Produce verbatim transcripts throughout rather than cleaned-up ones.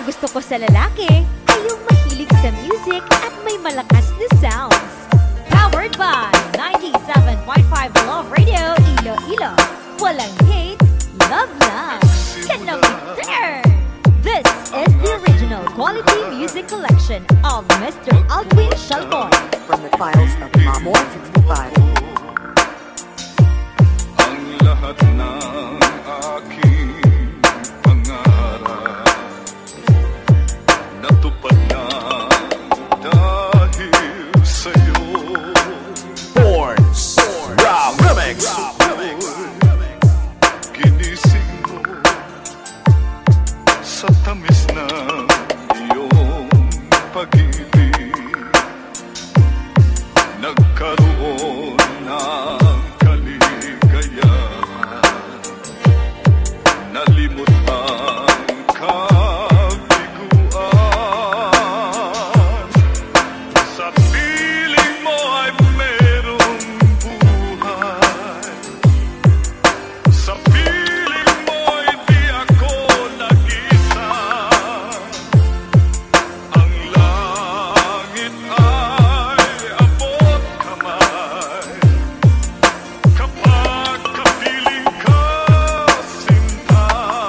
gusto ko sa lalaki ay yung mahilig sa music at may malakas na sounds. Powered by ninety-seven point five Love Radio Iloilo. Walang hate, love lang. Can we turn? This is the original quality music collection of Mister Aldwin Shalboy. From the files of Mamor sixty-five. Ang lahat ng aking pangarap natupad na dahil sa'yo. Borns Rap Remix. Ginising mo sa tamis ng iyong pag-ibig. Nagkaroon ng kaligayahan, nalimot ang kabiguan. Sa piling mo ay merong buhay, sa piling mo ay di ako nag-isa. Ang langit ay abot kamay kapag kapiling ka, sinta.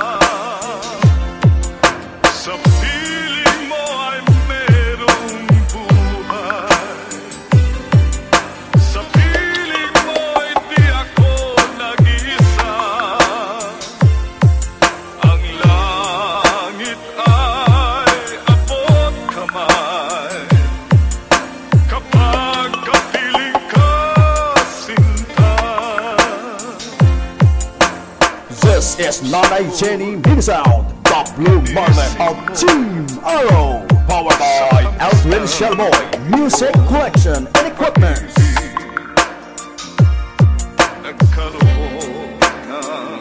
Sa piling mo ay merong buhay, sa piling mo ay di ako nag-isa. Ang langit ay abot kamay kapag kapiling ka, sinta. This is Nanay Jenny Mini Sound, the Blue Marlin of Team Arrow. Powered by Aldwin Shalboy Music Collection and Equipment. Nagkaroon ng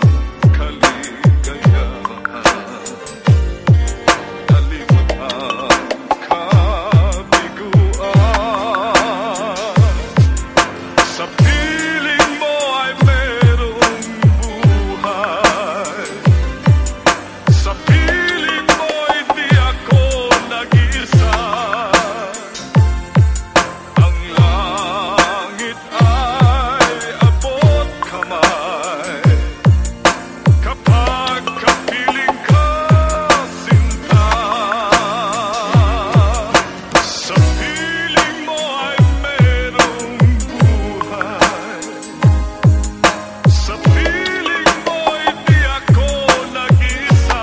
kaligayahan, nalimot ang kabiguan. Sa piling mo ay merong buhay, sa piling mo ay di ako nag-isa. Ang langit ay abot kamay kapag kapiling ka, sinta. Sa piling mo ay merong buhay, sa piling mo ay di ako nag-isa.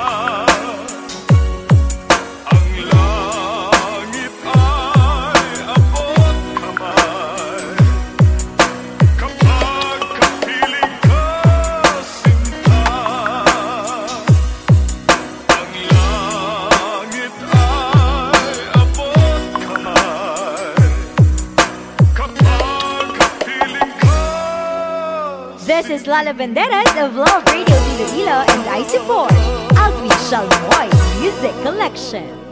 Ang langit ay abot kamay kapag kapiling ka, sinta. Ang langit ay abot kamay kapag kapiling ka. This is Lala Banderas of Love Radio Iloilo and I support Aldwin Shalboy Music Collection.